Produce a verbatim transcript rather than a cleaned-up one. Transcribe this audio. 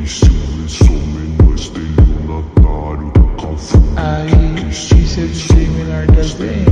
Aí, e se eu dizer menor das D